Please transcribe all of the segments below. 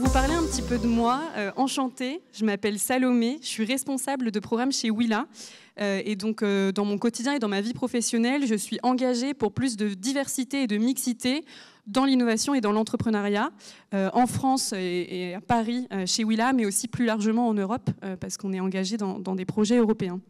vous parler un petit peu de moi. Enchantée, je m'appelle Salomé, je suis responsable de programme chez Willa. Et donc, dans mon quotidien et dans ma vie professionnelle, je suis engagée pour plus de diversité et de mixité dans l'innovation et dans l'entrepreneuriat, en France et à Paris, chez Willa, mais aussi plus largement en Europe, parce qu'on est engagé dans des projets européens.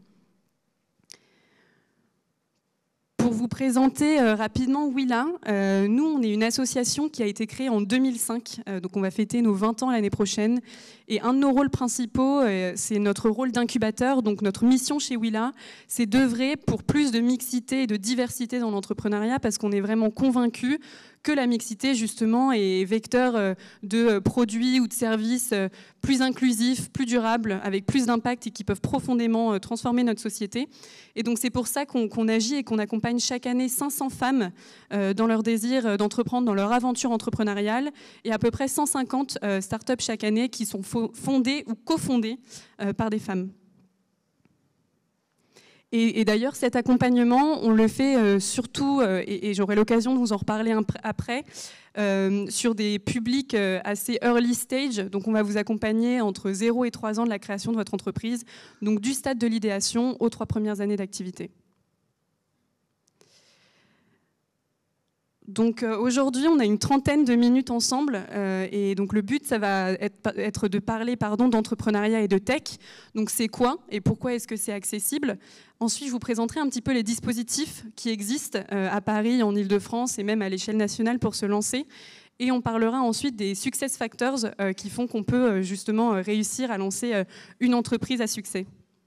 Pour vous présenter rapidement Willa, nous, on est une association qui a été créée en 2005, donc on va fêter nos 20 ans l'année prochaine. Et un de nos rôles principaux, c'est notre rôle d'incubateur. Donc notre mission chez Willa, c'est d'œuvrer pour plus de mixité et de diversité dans l'entrepreneuriat, parce qu'on est vraiment convaincus que la mixité, justement, est vecteur de produits ou de services plus inclusifs, plus durables, avec plus d'impact et qui peuvent profondément transformer notre société. Et donc c'est pour ça qu'on agit et qu'on accompagne chaque année 500 femmes dans leur désir d'entreprendre, dans leur aventure entrepreneuriale, et à peu près 150 startups chaque année qui sont fondées ou cofondées par des femmes. Et d'ailleurs, cet accompagnement, on le fait surtout, et j'aurai l'occasion de vous en reparler après, sur des publics assez early stage. Donc on va vous accompagner entre 0 et 3 ans de la création de votre entreprise, donc du stade de l'idéation aux 3 premières années d'activité. Donc aujourd'hui, on a une trentaine de minutes ensemble et donc le but, ça va être de parler d'entrepreneuriat et de tech. Donc c'est quoi et pourquoi est-ce que c'est accessible? Ensuite, je vous présenterai un petit peu les dispositifs qui existent à Paris, en Île-de-France et même à l'échelle nationale pour se lancer. Et on parlera ensuite des success factors qui font qu'on peut justement réussir à lancer une entreprise à succès.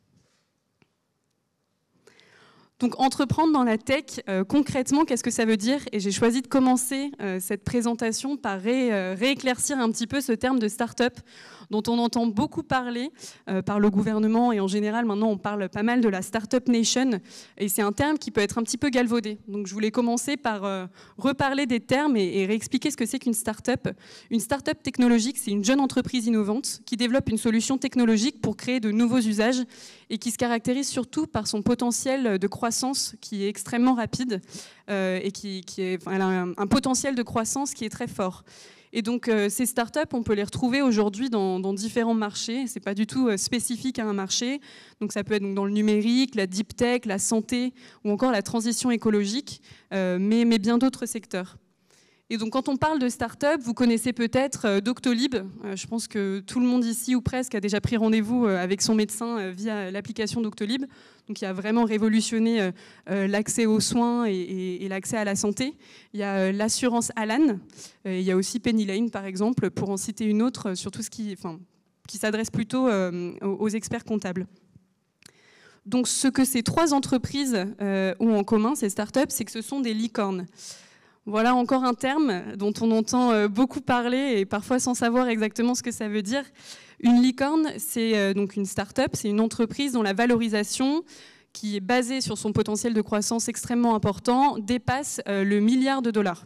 Donc entreprendre dans la tech, concrètement, qu'est-ce que ça veut dire? Et j'ai choisi de commencer cette présentation par rééclaircir un petit peu ce terme de start-up dont on entend beaucoup parler par le gouvernement et en général maintenant on parle pas mal de la Startup Nation et c'est un terme qui peut être un petit peu galvaudé. Donc je voulais commencer par reparler des termes et réexpliquer ce que c'est qu'une start-up. Une start-up technologique, c'est une jeune entreprise innovante qui développe une solution technologique pour créer de nouveaux usages et qui se caractérise surtout par son potentiel de croissance qui est extrêmement rapide et elle a un potentiel de croissance qui est très fort. Et donc ces startups, on peut les retrouver aujourd'hui dans différents marchés. C'est pas du tout spécifique à un marché. Donc ça peut être dans le numérique, la deep tech, la santé ou encore la transition écologique, mais bien d'autres secteurs. Et donc quand on parle de start-up, vous connaissez peut-être Doctolib. Je pense que tout le monde ici ou presque a déjà pris rendez-vous avec son médecin via l'application Doctolib. Donc il a vraiment révolutionné l'accès aux soins et l'accès à la santé. Il y a l'assurance Alan. Il y a aussi Penny Lane par exemple, pour en citer une autre sur tout ce qui s'adresse plutôt aux experts comptables. Donc ce que ces 3 entreprises ont en commun, ces startups, c'est que ce sont des licornes. Voilà encore un terme dont on entend beaucoup parler et parfois sans savoir exactement ce que ça veut dire. Une licorne, c'est donc une start-up, c'est une entreprise dont la valorisation, qui est basée sur son potentiel de croissance extrêmement important, dépasse le milliard de dollars.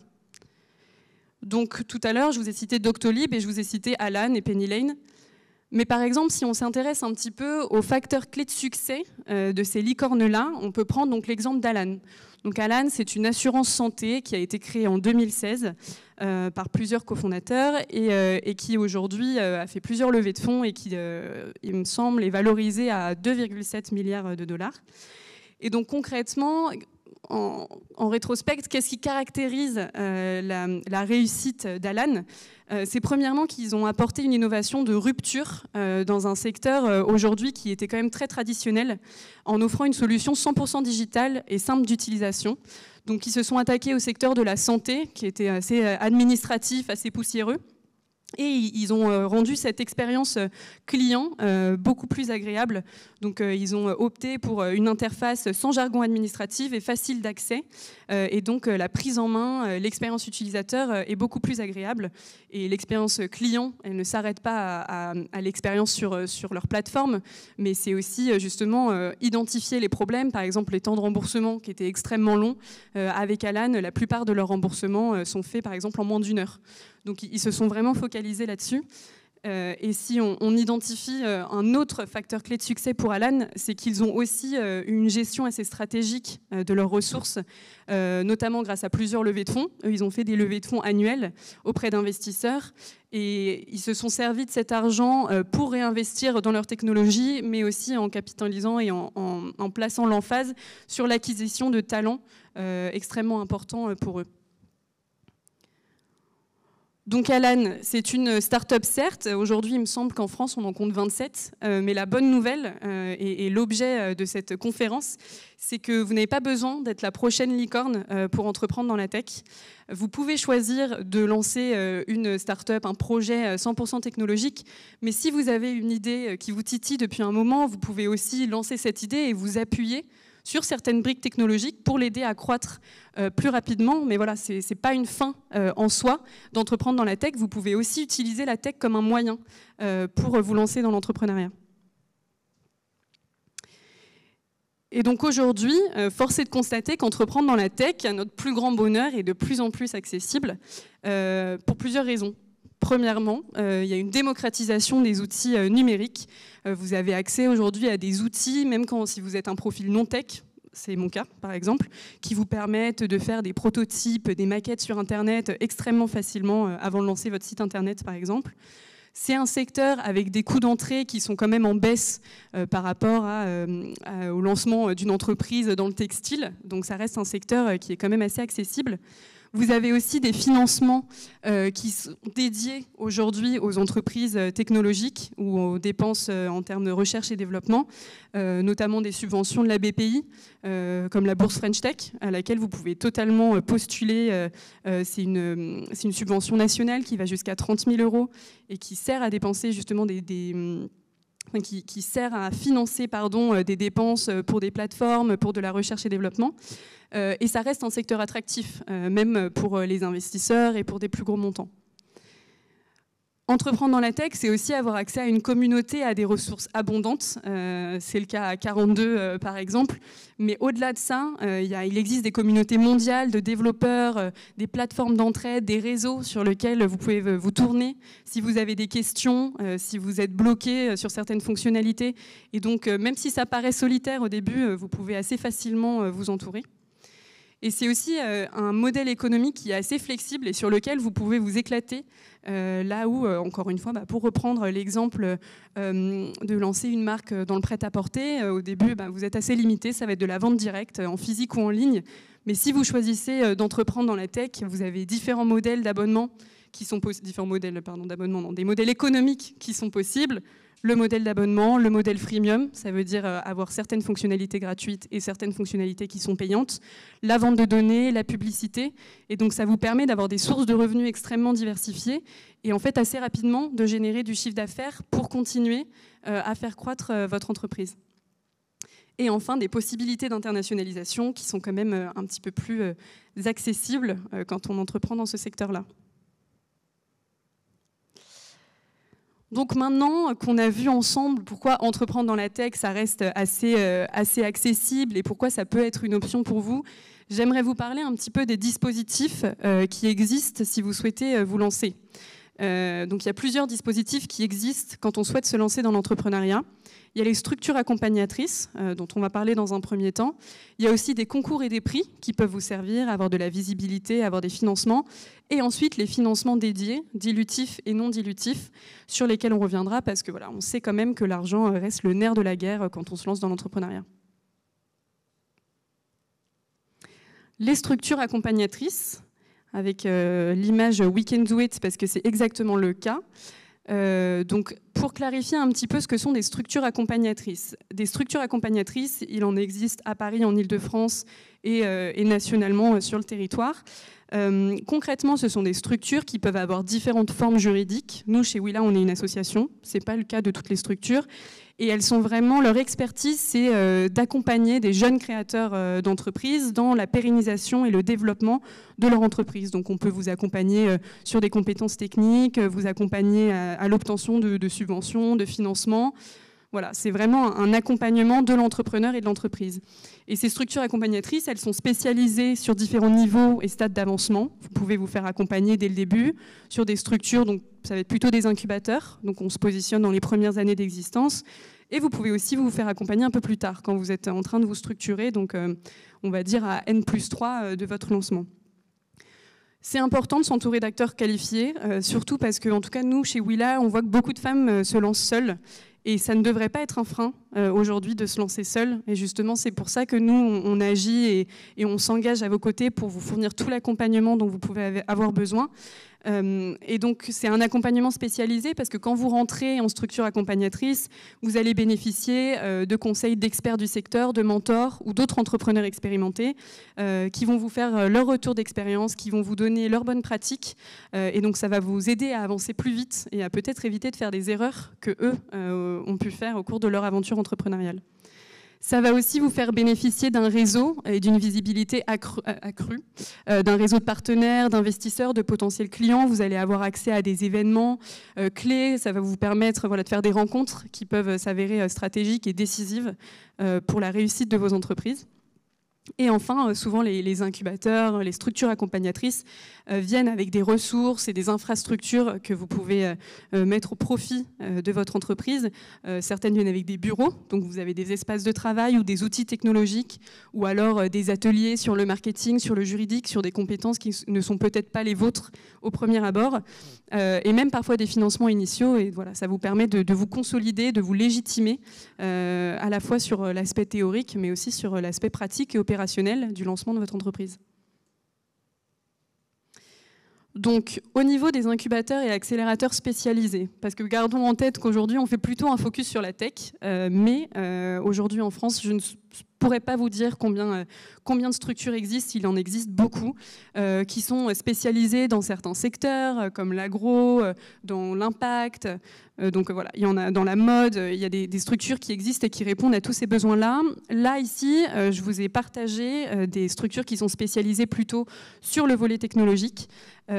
Donc tout à l'heure, je vous ai cité Doctolib et je vous ai cité Alan et Penny Lane. Mais par exemple, si on s'intéresse un petit peu aux facteurs clés de succès de ces licornes-là, on peut prendre donc l'exemple d'Alan. Donc Alan, c'est une assurance santé qui a été créée en 2016 par plusieurs cofondateurs et qui aujourd'hui a fait plusieurs levées de fonds et qui, il me semble, est valorisée à 2,7 milliards de dollars. Et donc concrètement, en rétrospect, qu'est-ce qui caractérise la réussite d'Alan? C'est premièrement qu'ils ont apporté une innovation de rupture dans un secteur aujourd'hui qui était quand même très traditionnel, en offrant une solution 100% digitale et simple d'utilisation. Donc ils se sont attaqués au secteur de la santé, qui était assez administratif, assez poussiéreux. Et ils ont rendu cette expérience client beaucoup plus agréable. Donc ils ont opté pour une interface sans jargon administratif et facile d'accès. Et donc la prise en main, l'expérience utilisateur est beaucoup plus agréable. Et l'expérience client, elle ne s'arrête pas à l'expérience sur leur plateforme, mais c'est aussi justement identifier les problèmes. Par exemple, les temps de remboursement qui étaient extrêmement longs. Avec Alan, la plupart de leurs remboursements sont faits par exemple en moins d'1 heure. Donc ils se sont vraiment focalisés là-dessus. Et si on identifie un autre facteur clé de succès pour Alan, c'est qu'ils ont aussi une gestion assez stratégique de leurs ressources, notamment grâce à plusieurs levées de fonds. Ils ont fait des levées de fonds annuelles auprès d'investisseurs et ils se sont servis de cet argent pour réinvestir dans leur technologie, mais aussi en capitalisant et en plaçant l'emphase sur l'acquisition de talents extrêmement importants pour eux. Donc Alan, c'est une start-up certes. Aujourd'hui, il me semble qu'en France, on en compte 27. Mais la bonne nouvelle et l'objet de cette conférence, c'est que vous n'avez pas besoin d'être la prochaine licorne pour entreprendre dans la tech. Vous pouvez choisir de lancer une start-up, un projet 100% technologique. Mais si vous avez une idée qui vous titille depuis un moment, vous pouvez aussi lancer cette idée et vous appuyer sur certaines briques technologiques pour l'aider à croître plus rapidement. Mais voilà, ce n'est pas une fin en soi d'entreprendre dans la tech. Vous pouvez aussi utiliser la tech comme un moyen pour vous lancer dans l'entrepreneuriat. Et donc aujourd'hui, force est de constater qu'entreprendre dans la tech, à notre plus grand bonheur, est de plus en plus accessible pour plusieurs raisons. Premièrement, il y a une démocratisation des outils numériques. Vous avez accès aujourd'hui à des outils, même si vous êtes un profil non-tech, c'est mon cas par exemple, qui vous permettent de faire des prototypes, des maquettes sur Internet extrêmement facilement avant de lancer votre site Internet par exemple. C'est un secteur avec des coûts d'entrée qui sont quand même en baisse par rapport au lancement d'une entreprise dans le textile. Donc ça reste un secteur qui est quand même assez accessible. Vous avez aussi des financements qui sont dédiés aujourd'hui aux entreprises technologiques ou aux dépenses en termes de recherche et développement, notamment des subventions de la BPI, comme la bourse French Tech, à laquelle vous pouvez totalement postuler. C'est une subvention nationale qui va jusqu'à 30 000 € et qui sert à dépenser justement qui sert à financer des dépenses pour des plateformes, pour de la recherche et développement. Et ça reste un secteur attractif, même pour les investisseurs et pour des plus gros montants. Entreprendre dans la tech, c'est aussi avoir accès à une communauté, à des ressources abondantes. C'est le cas à 42 par exemple. Mais au-delà de ça, il existe des communautés mondiales de développeurs, des plateformes d'entraide, des réseaux sur lesquels vous pouvez vous tourner si vous avez des questions, si vous êtes bloqué sur certaines fonctionnalités. Et donc, même si ça paraît solitaire au début, vous pouvez assez facilement vous entourer. Et c'est aussi un modèle économique qui est assez flexible et sur lequel vous pouvez vous éclater. Là où, encore une fois, pour reprendre l'exemple de lancer une marque dans le prêt-à-porter, au début, vous êtes assez limité, ça va être de la vente directe, en physique ou en ligne. Mais si vous choisissez d'entreprendre dans la tech, vous avez différents modèles d'abonnement qui sont des modèles économiques qui sont possibles. Le modèle d'abonnement, le modèle freemium, ça veut dire avoir certaines fonctionnalités gratuites et certaines fonctionnalités qui sont payantes, la vente de données, la publicité, et donc ça vous permet d'avoir des sources de revenus extrêmement diversifiées et en fait assez rapidement de générer du chiffre d'affaires pour continuer à faire croître votre entreprise. Et enfin, des possibilités d'internationalisation qui sont quand même un petit peu plus accessibles quand on entreprend dans ce secteur-là. Donc maintenant qu'on a vu ensemble pourquoi entreprendre dans la tech, ça reste assez accessible et pourquoi ça peut être une option pour vous, j'aimerais vous parler un petit peu des dispositifs qui existent si vous souhaitez vous lancer. Donc il y a plusieurs dispositifs qui existent quand on souhaite se lancer dans l'entrepreneuriat. Il y a les structures accompagnatrices, dont on va parler dans un premier temps. Il y a aussi des concours et des prix qui peuvent vous servir à avoir de la visibilité, à avoir des financements. Et ensuite, les financements dédiés, dilutifs et non dilutifs, sur lesquels on reviendra parce que voilà, on sait quand même que l'argent reste le nerf de la guerre quand on se lance dans l'entrepreneuriat. Les structures accompagnatrices, avec l'image We Can Do It, parce que c'est exactement le cas. Donc, pour clarifier un petit peu ce que sont des structures accompagnatrices. Des structures accompagnatrices, il en existe à Paris, en Île-de-France et nationalement sur le territoire. Concrètement, ce sont des structures qui peuvent avoir différentes formes juridiques. Nous, chez Willa, on est une association. Ce n'est pas le cas de toutes les structures. Et elles sont vraiment, leur expertise, c'est d'accompagner des jeunes créateurs d'entreprises dans la pérennisation et le développement de leur entreprise. Donc on peut vous accompagner sur des compétences techniques, vous accompagner à l'obtention de subventions, de financements. Voilà, c'est vraiment un accompagnement de l'entrepreneur et de l'entreprise. Et ces structures accompagnatrices, elles sont spécialisées sur différents niveaux et stades d'avancement. Vous pouvez vous faire accompagner dès le début sur des structures donc, ça va être plutôt des incubateurs, donc on se positionne dans les premières années d'existence. Et vous pouvez aussi vous faire accompagner un peu plus tard, quand vous êtes en train de vous structurer, donc on va dire à N+3 de votre lancement. C'est important de s'entourer d'acteurs qualifiés, surtout parce que, en tout cas, nous, chez Willa, on voit que beaucoup de femmes se lancent seules. Et ça ne devrait pas être un frein aujourd'hui de se lancer seule. Et justement, c'est pour ça que nous, on agit et on s'engage à vos côtés pour vous fournir tout l'accompagnement dont vous pouvez avoir besoin. Et donc, c'est un accompagnement spécialisé parce que quand vous rentrez en structure accompagnatrice, vous allez bénéficier de conseils d'experts du secteur, de mentors ou d'autres entrepreneurs expérimentés qui vont vous faire leur retour d'expérience, qui vont vous donner leurs bonnes pratiques. Et donc, ça va vous aider à avancer plus vite et à peut-être éviter de faire des erreurs que eux ont pu faire au cours de leur aventure entrepreneuriale. Ça va aussi vous faire bénéficier d'un réseau et d'une visibilité accrue, d'un réseau de partenaires, d'investisseurs, de potentiels clients. Vous allez avoir accès à des événements clés. Ça va vous permettre de faire des rencontres qui peuvent s'avérer stratégiques et décisives pour la réussite de vos entreprises. Et enfin, souvent les incubateurs, les structures accompagnatrices viennent avec des ressources et des infrastructures que vous pouvez mettre au profit de votre entreprise. Certaines viennent avec des bureaux, donc vous avez des espaces de travail ou des outils technologiques, ou alors des ateliers sur le marketing, sur le juridique, sur des compétences qui ne sont peut-être pas les vôtres au premier abord, et même parfois des financements initiaux. Et voilà, ça vous permet de vous consolider, de vous légitimer, à la fois sur l'aspect théorique, mais aussi sur l'aspect pratique et opérationnel du lancement de votre entreprise. Donc, au niveau des incubateurs et accélérateurs spécialisés, parce que gardons en tête qu'aujourd'hui, on fait plutôt un focus sur la tech, mais aujourd'hui en France, je ne pourrais pas vous dire combien de structures existent. Il en existe beaucoup qui sont spécialisées dans certains secteurs, comme l'agro, dans l'impact. Donc voilà, il y en a dans la mode, il y a des structures qui existent et qui répondent à tous ces besoins-là. Là, ici, je vous ai partagé des structures qui sont spécialisées plutôt sur le volet technologique.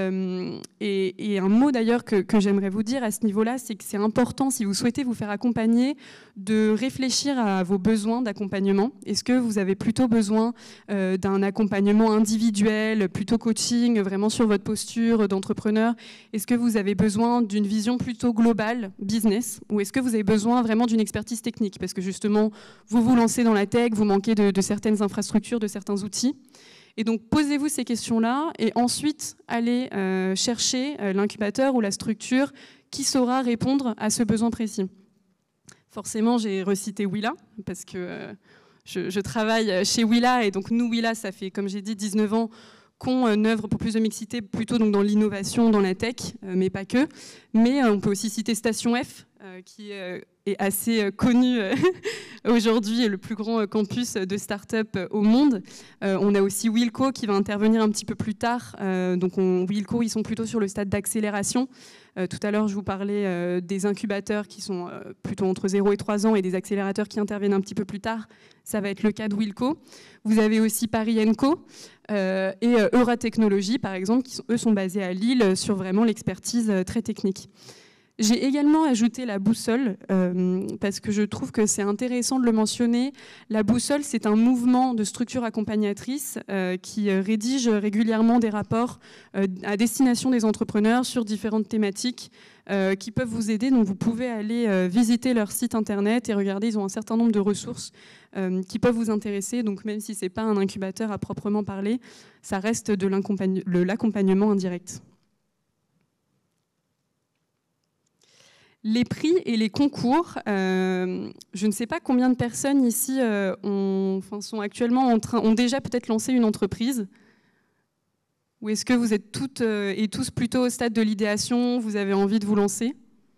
Et un mot d'ailleurs que j'aimerais vous dire à ce niveau-là, c'est que c'est important, si vous souhaitez vous faire accompagner, de réfléchir à vos besoins d'accompagnement. Est-ce que vous avez plutôt besoin d'un accompagnement individuel, plutôt coaching, vraiment sur votre posture d'entrepreneur? Est-ce que vous avez besoin d'une vision plutôt globale, business? Ou est-ce que vous avez besoin vraiment d'une expertise technique? Parce que justement, vous vous lancez dans la tech, vous manquez de certaines infrastructures, de certains outils. Et donc, posez-vous ces questions-là et ensuite, allez chercher l'incubateur ou la structure qui saura répondre à ce besoin précis. Forcément, j'ai recité Willa parce que je travaille chez Willa et donc nous, Willa, ça fait, comme j'ai dit, 19 ans qu'on œuvre pour plus de mixité, plutôt donc dans l'innovation, dans la tech, mais pas que. Mais on peut aussi citer Station F, qui est assez connu aujourd'hui, le plus grand campus de start-up au monde. On a aussi Wilco qui va intervenir un petit peu plus tard. Donc Wilco, ils sont plutôt sur le stade d'accélération. Tout à l'heure, je vous parlais des incubateurs qui sont plutôt entre 0 et 3 ans et des accélérateurs qui interviennent un petit peu plus tard. Ça va être le cas de Wilco. Vous avez aussi Paris & Co et Euratechnologie, par exemple, qui eux sont basés à Lille sur vraiment l'expertise très technique. J'ai également ajouté la boussole parce que je trouve que c'est intéressant de le mentionner. La boussole, c'est un mouvement de structure accompagnatrice qui rédige régulièrement des rapports à destination des entrepreneurs sur différentes thématiques qui peuvent vous aider. Donc vous pouvez aller visiter leur site internet et regarder, ils ont un certain nombre de ressources qui peuvent vous intéresser. Donc même si ce n'est pas un incubateur à proprement parler, ça reste de l'accompagnement indirect. Les prix et les concours, je ne sais pas combien de personnes ici sont actuellement ont déjà peut-être lancé une entreprise. Ou est-ce que vous êtes toutes et tous plutôt au stade de l'idéation, vous avez envie de vous lancer?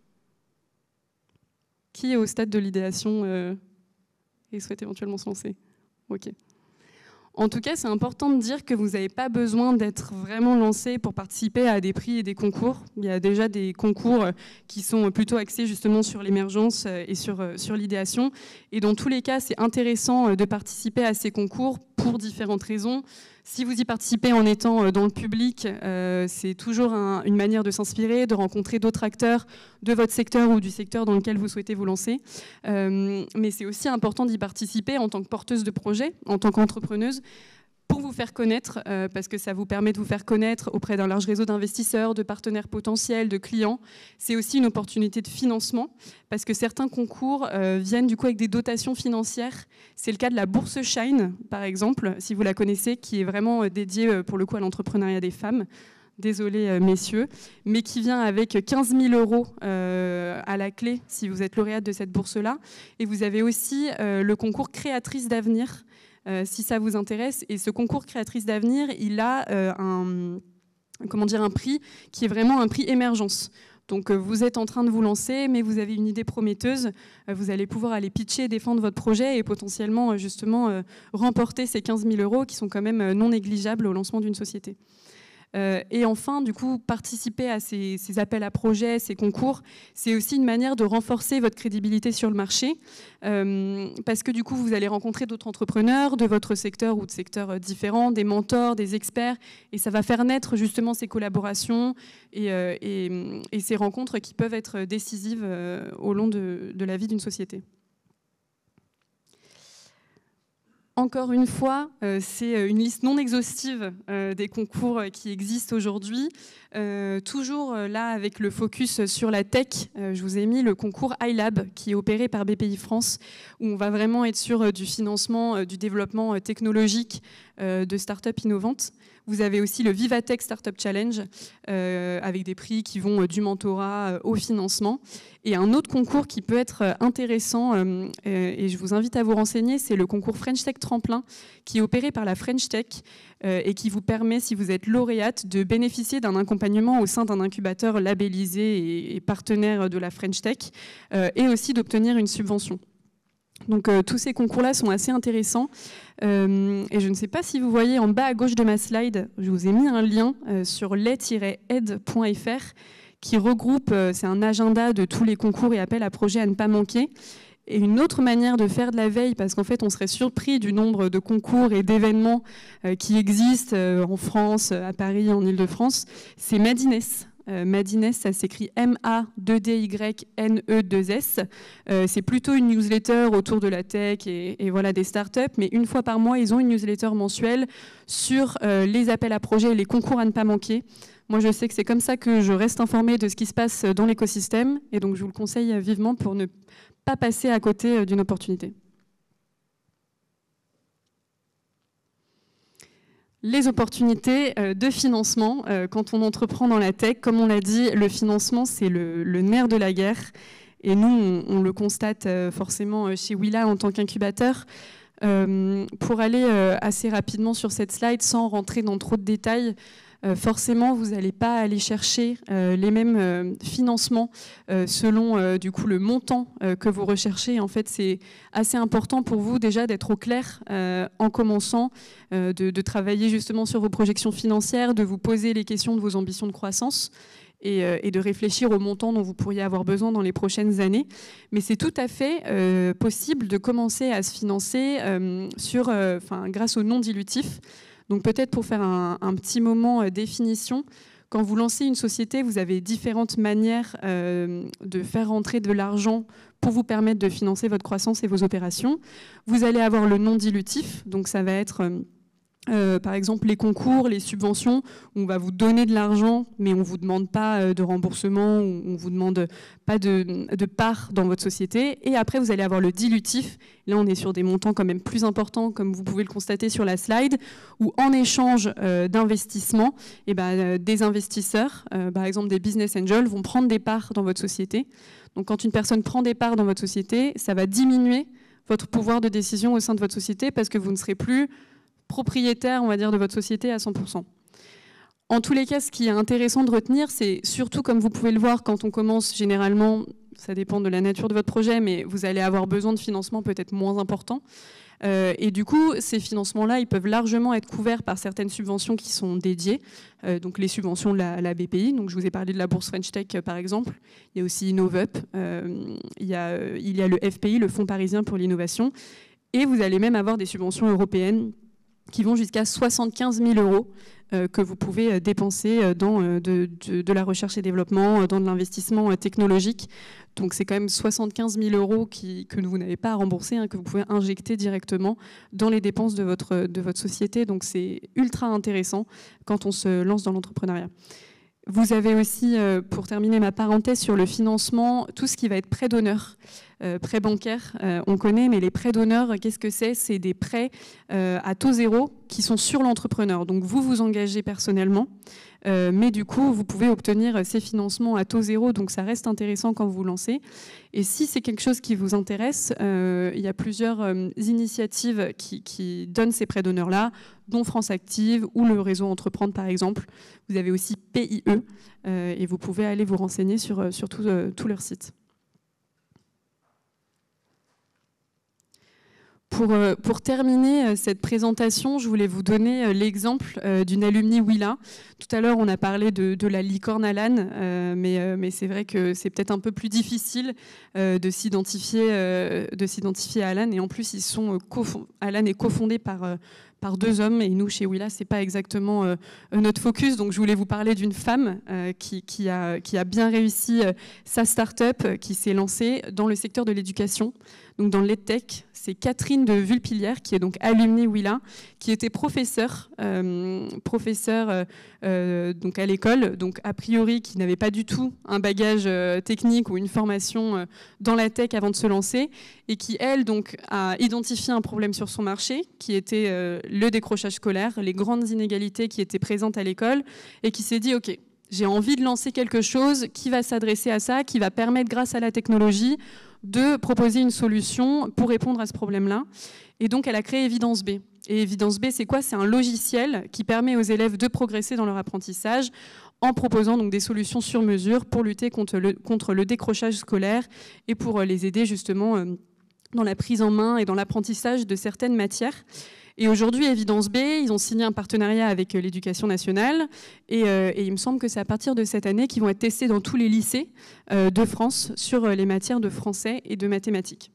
Qui est au stade de l'idéation et souhaite éventuellement se lancer? Ok. En tout cas, c'est important de dire que vous n'avez pas besoin d'être vraiment lancé pour participer à des prix et des concours. Il y a déjà des concours qui sont plutôt axés justement sur l'émergence et sur l'idéation. Et dans tous les cas, c'est intéressant de participer à ces concours pour différentes raisons. Si vous y participez en étant dans le public, c'est toujours une manière de s'inspirer, de rencontrer d'autres acteurs de votre secteur ou du secteur dans lequel vous souhaitez vous lancer. Mais c'est aussi important d'y participer en tant que porteuse de projet, en tant qu'entrepreneuse, pour vous faire connaître, parce que ça vous permet de vous faire connaître auprès d'un large réseau d'investisseurs, de partenaires potentiels, de clients. C'est aussi une opportunité de financement, parce que certains concours viennent du coup avec des dotations financières. C'est le cas de la Bourse Shine, par exemple, si vous la connaissez, qui est vraiment dédiée pour le coup à l'entrepreneuriat des femmes. Désolée, messieurs, mais qui vient avec 15 000 € à la clé si vous êtes lauréate de cette bourse-là. Et vous avez aussi le concours Créatrice d'avenir, si ça vous intéresse. Et ce concours Créatrice d'avenir, il a un prix qui est vraiment un prix émergence. Donc vous êtes en train de vous lancer, mais vous avez une idée prometteuse, vous allez pouvoir aller pitcher, défendre votre projet et potentiellement justement remporter ces 15 000 € qui sont quand même non négligeables au lancement d'une société. Et enfin, du coup, participer à ces appels à projets, ces concours, c'est aussi une manière de renforcer votre crédibilité sur le marché, parce que du coup, vous allez rencontrer d'autres entrepreneurs de votre secteur ou de secteurs différents, des mentors, des experts, et ça va faire naître justement ces collaborations et ces rencontres qui peuvent être décisives au long de la vie d'une société. Encore une fois, c'est une liste non exhaustive des concours qui existent aujourd'hui. Toujours là avec le focus sur la tech, je vous ai mis le concours iLab qui est opéré par BPI France, où on va vraiment être sur du financement, du développement technologique de start-up innovantes. Vous avez aussi le Vivatech Startup Challenge avec des prix qui vont du mentorat au financement. Et un autre concours qui peut être intéressant, et je vous invite à vous renseigner, c'est le concours French Tech Tremplin qui est opéré par la French Tech et qui vous permet, si vous êtes lauréate, de bénéficier d'un accompagnement au sein d'un incubateur labellisé et partenaire de la French Tech et aussi d'obtenir une subvention. Donc tous ces concours-là sont assez intéressants et je ne sais pas si vous voyez en bas à gauche de ma slide, je vous ai mis un lien sur les-aide.fr qui regroupe, c'est un agenda de tous les concours et appels à projets à ne pas manquer. Et une autre manière de faire de la veille, parce qu'en fait on serait surpris du nombre de concours et d'événements qui existent en France, à Paris, en Île-de-France, c'est Madines. Madines, ça s'écrit M-A-2-D-Y-N-E-2-S. C'est plutôt une newsletter autour de la tech et voilà, des startups, mais une fois par mois, ils ont une newsletter mensuelle sur les appels à projets et les concours à ne pas manquer. Moi, je sais que c'est comme ça que je reste informée de ce qui se passe dans l'écosystème, et donc je vous le conseille vivement pour ne pas passer à côté d'une opportunité. Les opportunités de financement quand on entreprend dans la tech. Comme on l'a dit, le financement, c'est le nerf de la guerre. Et nous, on le constate forcément chez Willa en tant qu'incubateur. Pour aller assez rapidement sur cette slide, sans rentrer dans trop de détails, forcément, vous n'allez pas aller chercher les mêmes financements selon du coup, le montant que vous recherchez. En fait, c'est assez important pour vous déjà d'être au clair en commençant, de travailler justement sur vos projections financières, de vous poser les questions de vos ambitions de croissance et de réfléchir au montant dont vous pourriez avoir besoin dans les prochaines années. Mais c'est tout à fait possible de commencer à se financer grâce au non dilutif. Donc peut-être pour faire un petit moment définition, quand vous lancez une société, vous avez différentes manières de faire rentrer de l'argent pour vous permettre de financer votre croissance et vos opérations. Vous allez avoir le non dilutif, donc ça va être par exemple les concours, les subventions, où on va vous donner de l'argent, mais on ne vous demande pas de remboursement, on ne vous demande pas de part dans votre société. Et après, vous allez avoir le dilutif. Là, on est sur des montants quand même plus importants, comme vous pouvez le constater sur la slide, où en échange d'investissement, des investisseurs, par exemple des business angels, vont prendre des parts dans votre société. Donc quand une personne prend des parts dans votre société, ça va diminuer votre pouvoir de décision au sein de votre société parce que vous ne serez plus propriétaire, on va dire, de votre société à 100%. En tous les cas, ce qui est intéressant de retenir, c'est surtout, comme vous pouvez le voir, quand on commence, généralement, ça dépend de la nature de votre projet, mais vous allez avoir besoin de financements peut-être moins importants. Et du coup, ces financements-là, ils peuvent largement être couverts par certaines subventions qui sont dédiées. Donc les subventions de la BPI, donc je vous ai parlé de la bourse French Tech par exemple. Il y a aussi InnovUp, il y a le FPI, le Fonds parisien pour l'innovation. Et vous allez même avoir des subventions européennes qui vont jusqu'à 75 000 € que vous pouvez dépenser dans de la recherche et développement, dans de l'investissement technologique. Donc c'est quand même 75 000 € que vous n'avez pas à rembourser, hein, que vous pouvez injecter directement dans les dépenses de votre société. Donc c'est ultra intéressant quand on se lance dans l'entrepreneuriat. Vous avez aussi, pour terminer ma parenthèse sur le financement, tout ce qui va être prêt d'honneur. Prêt bancaire, on connaît, mais les prêts d'honneur, qu'est-ce que c'est? C'est des prêts à taux zéro qui sont sur l'entrepreneur. Donc vous vous engagez personnellement, mais du coup, vous pouvez obtenir ces financements à taux zéro, donc ça reste intéressant quand vous vous lancez. Et si c'est quelque chose qui vous intéresse, il y a plusieurs initiatives qui donnent ces prêts d'honneur-là, dont France Active ou le réseau Entreprendre, par exemple. Vous avez aussi PIE, et vous pouvez aller vous renseigner sur tout leur site. Pour terminer cette présentation, je voulais vous donner l'exemple d'une alumni Willa. Tout à l'heure, on a parlé de la licorne Alan, mais c'est vrai que c'est peut-être un peu plus difficile de s'identifier à Alan. Et en plus, Alan est cofondé par 2 hommes, et nous, chez Willa, ce n'est pas exactement notre focus. Donc, je voulais vous parler d'une femme qui a bien réussi sa start-up, qui s'est lancée dans le secteur de l'éducation, donc dans l'EdTech. C'est Catherine de Vulpilière, qui est donc alumni Willa, qui était professeure donc à l'école, donc a priori qui n'avait pas du tout un bagage technique ou une formation dans la tech avant de se lancer, et qui, elle, donc, a identifié un problème sur son marché, qui était le décrochage scolaire, les grandes inégalités qui étaient présentes à l'école, et qui s'est dit, OK, j'ai envie de lancer quelque chose qui va s'adresser à ça, qui va permettre, grâce à la technologie, de proposer une solution pour répondre à ce problème-là. Et donc, elle a créé Evidence B. Et Evidence B, c'est quoi? C'est un logiciel qui permet aux élèves de progresser dans leur apprentissage en proposant donc des solutions sur mesure pour lutter contre le décrochage scolaire et pour les aider justement dans la prise en main et dans l'apprentissage de certaines matières. Et aujourd'hui, Evidence B, ils ont signé un partenariat avec l'Éducation nationale, et il me semble que c'est à partir de cette année qu'ils vont être testés dans tous les lycées de France sur les matières de français et de mathématiques.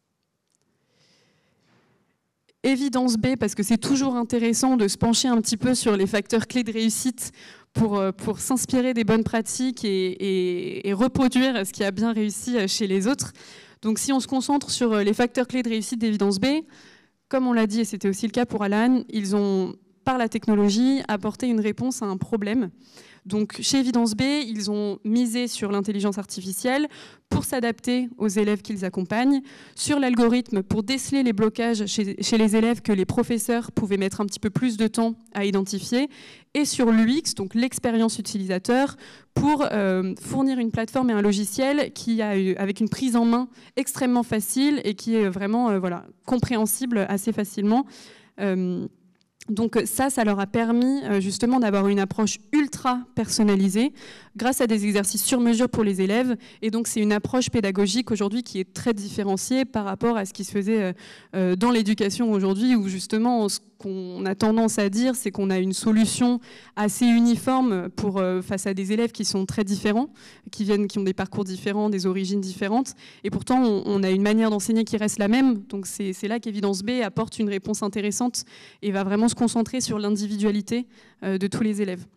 Evidence B, parce que c'est toujours intéressant de se pencher un petit peu sur les facteurs clés de réussite pour s'inspirer des bonnes pratiques et reproduire ce qui a bien réussi chez les autres. Donc si on se concentre sur les facteurs clés de réussite d'Evidence B, comme on l'a dit, et c'était aussi le cas pour Alan, ils ont, par la technologie, apporté une réponse à un problème. Donc, chez Evidence B, ils ont misé sur l'intelligence artificielle pour s'adapter aux élèves qu'ils accompagnent, sur l'algorithme pour déceler les blocages chez les élèves que les professeurs pouvaient mettre un petit peu plus de temps à identifier, et sur l'UX, donc l'expérience utilisateur, pour fournir une plateforme et un logiciel avec une prise en main extrêmement facile et qui est vraiment compréhensible assez facilement. Donc ça leur a permis justement d'avoir une approche ultra personnalisée grâce à des exercices sur mesure pour les élèves. Et donc c'est une approche pédagogique aujourd'hui qui est très différenciée par rapport à ce qui se faisait dans l'éducation aujourd'hui, où justement ce qu'on a tendance à dire, c'est qu'on a une solution assez uniforme face à des élèves qui sont très différents, qui ont des parcours différents, des origines différentes. Et pourtant, on a une manière d'enseigner qui reste la même. Donc c'est là qu'Evidence B apporte une réponse intéressante et va vraiment se concentrer sur l'individualité de tous les élèves.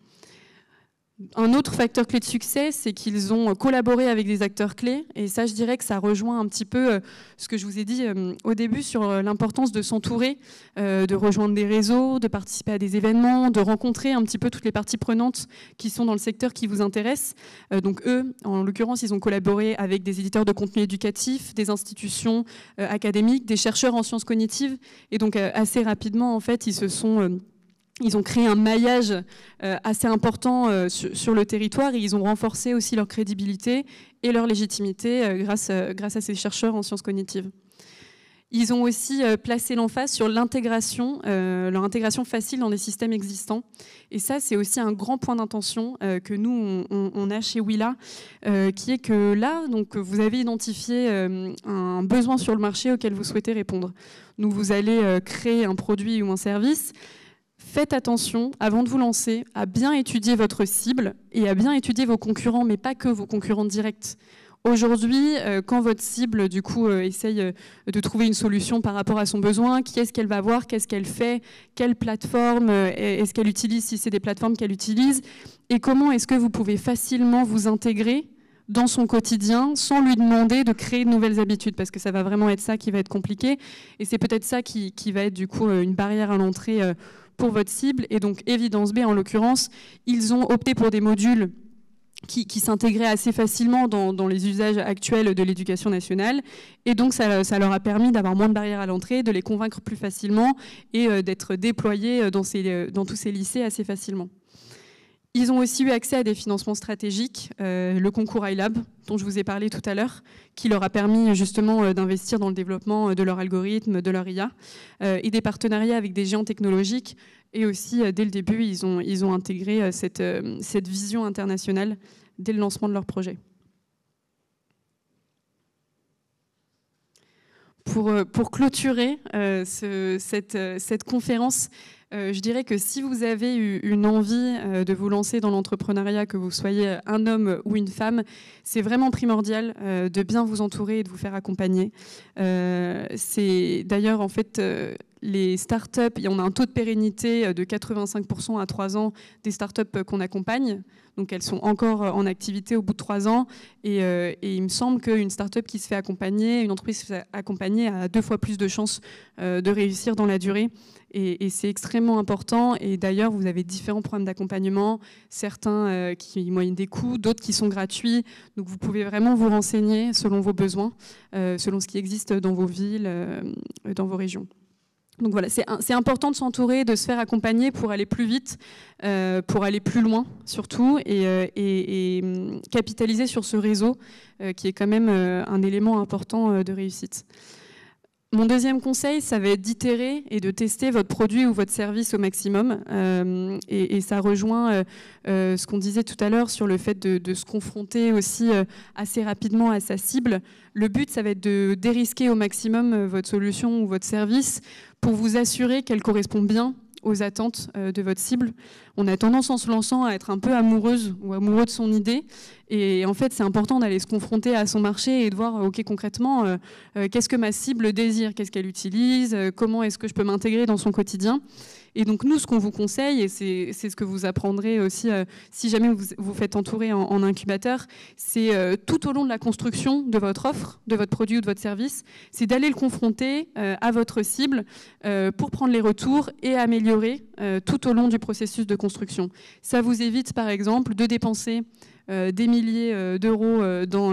Un autre facteur clé de succès, c'est qu'ils ont collaboré avec des acteurs clés. Et ça, je dirais que ça rejoint un petit peu ce que je vous ai dit au début sur l'importance de s'entourer, de rejoindre des réseaux, de participer à des événements, de rencontrer un petit peu toutes les parties prenantes qui sont dans le secteur qui vous intéresse. Donc eux, en l'occurrence, ils ont collaboré avec des éditeurs de contenu éducatif, des institutions académiques, des chercheurs en sciences cognitives. Et donc assez rapidement, en fait, ils ont créé un maillage assez important sur le territoire, et ils ont renforcé aussi leur crédibilité et leur légitimité grâce à ces chercheurs en sciences cognitives. Ils ont aussi placé l'emphase sur l'intégration, leur intégration facile dans les systèmes existants. Et ça, c'est aussi un grand point d'intention que nous, on a chez Willa, qui est que là, donc, vous avez identifié un besoin sur le marché auquel vous souhaitez répondre. Donc, vous allez créer un produit ou un service. Faites attention, avant de vous lancer, à bien étudier votre cible et à bien étudier vos concurrents, mais pas que vos concurrents directs. Aujourd'hui, quand votre cible, du coup, essaye de trouver une solution par rapport à son besoin, qui est-ce qu'elle va voir, qu'est-ce qu'elle fait, quelle plateforme est-ce qu'elle utilise, si c'est des plateformes qu'elle utilise, et comment est-ce que vous pouvez facilement vous intégrer dans son quotidien sans lui demander de créer de nouvelles habitudes, parce que ça va vraiment être ça qui va être compliqué, et c'est peut-être ça qui va être du coup une barrière à l'entrée pour votre cible. Et donc Evidence B, en l'occurrence, ils ont opté pour des modules qui s'intégraient assez facilement dans les usages actuels de l'éducation nationale. Et donc, ça leur a permis d'avoir moins de barrières à l'entrée, de les convaincre plus facilement et d'être déployés dans tous ces lycées assez facilement. Ils ont aussi eu accès à des financements stratégiques, le concours iLab, dont je vous ai parlé tout à l'heure, qui leur a permis justement d'investir dans le développement de leur algorithme, de leur IA, et des partenariats avec des géants technologiques. Et aussi, dès le début, ils ont intégré cette vision internationale dès le lancement de leur projet. Pour clôturer cette conférence, je dirais que si vous avez eu une envie de vous lancer dans l'entrepreneuriat, que vous soyez un homme ou une femme, c'est vraiment primordial de bien vous entourer et de vous faire accompagner. C'est d'ailleurs en fait les startups, on a un taux de pérennité de 85% à 3 ans des startups qu'on accompagne. Donc elles sont encore en activité au bout de 3 ans. Et il me semble qu'une startup qui se fait accompagner, une entreprise qui se fait accompagner a 2 fois plus de chances de réussir dans la durée. Et c'est extrêmement important. Et d'ailleurs, vous avez différents programmes d'accompagnement, certains qui moyennent des coûts, d'autres qui sont gratuits. Donc vous pouvez vraiment vous renseigner selon vos besoins, selon ce qui existe dans vos villes, dans vos régions. Donc voilà, c'est important de s'entourer, de se faire accompagner pour aller plus vite, pour aller plus loin surtout, et capitaliser sur ce réseau qui est quand même un élément important de réussite. Mon deuxième conseil, ça va être d'itérer et de tester votre produit ou votre service au maximum. Et ça rejoint ce qu'on disait tout à l'heure sur le fait de se confronter aussi assez rapidement à sa cible. Le but, ça va être de dérisquer au maximum votre solution ou votre service pour vous assurer qu'elle correspond bien aux attentes de votre cible. On a tendance en se lançant à être un peu amoureuse ou amoureux de son idée, et en fait c'est important d'aller se confronter à son marché et de voir ok, concrètement qu'est-ce que ma cible désire, qu'est-ce qu'elle utilise, comment est-ce que je peux m'intégrer dans son quotidien. Et donc nous, ce qu'on vous conseille, et c'est ce que vous apprendrez aussi si jamais vous faites entourer en incubateur, c'est tout au long de la construction de votre offre, de votre produit ou de votre service, c'est d'aller le confronter à votre cible pour prendre les retours et améliorer tout au long du processus de construction. Ça vous évite par exemple de dépenser des milliers d'euros dans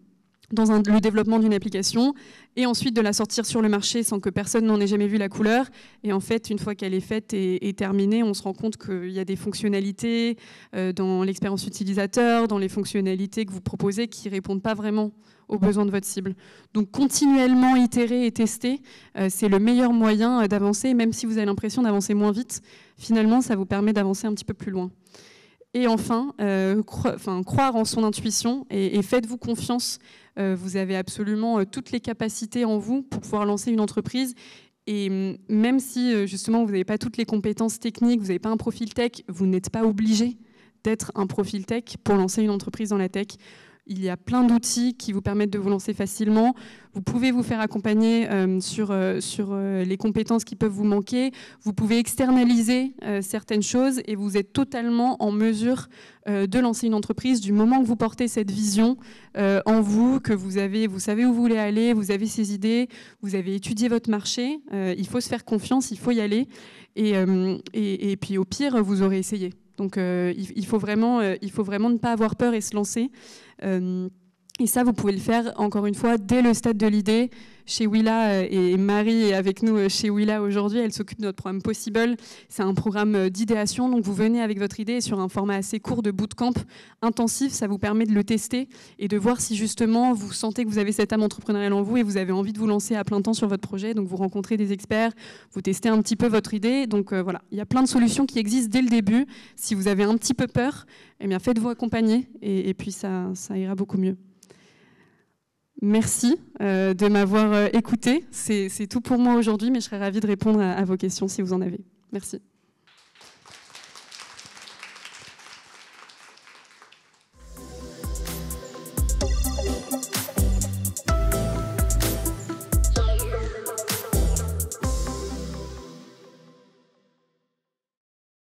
le développement d'une application et ensuite de la sortir sur le marché sans que personne n'en ait jamais vu la couleur. Et en fait, une fois qu'elle est faite et terminée, on se rend compte qu'il y a des fonctionnalités dans l'expérience utilisateur, dans les fonctionnalités que vous proposez qui ne répondent pas vraiment aux besoins de votre cible. Donc continuellement itérer et tester, c'est le meilleur moyen d'avancer, même si vous avez l'impression d'avancer moins vite. Finalement, ça vous permet d'avancer un petit peu plus loin. Et enfin, croire en son intuition et faites-vous confiance. Vous avez absolument toutes les capacités en vous pour pouvoir lancer une entreprise. Et même si justement vous n'avez pas toutes les compétences techniques, vous n'avez pas un profil tech, vous n'êtes pas obligé d'être un profil tech pour lancer une entreprise dans la tech. Il y a plein d'outils qui vous permettent de vous lancer facilement. Vous pouvez vous faire accompagner sur les compétences qui peuvent vous manquer. Vous pouvez externaliser certaines choses et vous êtes totalement en mesure de lancer une entreprise du moment que vous portez cette vision en vous, que vous savez où vous voulez aller, vous avez ces idées, vous avez étudié votre marché. Il faut se faire confiance, il faut y aller. Et puis au pire, vous aurez essayé. Donc il faut vraiment ne pas avoir peur et se lancer. Et ça, vous pouvez le faire, encore une fois, dès le stade de l'idée. Chez Willa, et Marie est avec nous chez Willa aujourd'hui, elle s'occupe de notre programme Possible. C'est un programme d'idéation, donc vous venez avec votre idée sur un format assez court de bootcamp intensif. Ça vous permet de le tester et de voir si justement vous sentez que vous avez cette âme entrepreneuriale en vous et vous avez envie de vous lancer à plein temps sur votre projet. Donc vous rencontrez des experts, vous testez un petit peu votre idée. Donc voilà, il y a plein de solutions qui existent dès le début. Si vous avez un petit peu peur, eh bien faites-vous accompagner et puis ça ira beaucoup mieux. Merci de m'avoir écouté. C'est tout pour moi aujourd'hui, mais je serais ravie de répondre à vos questions si vous en avez. Merci.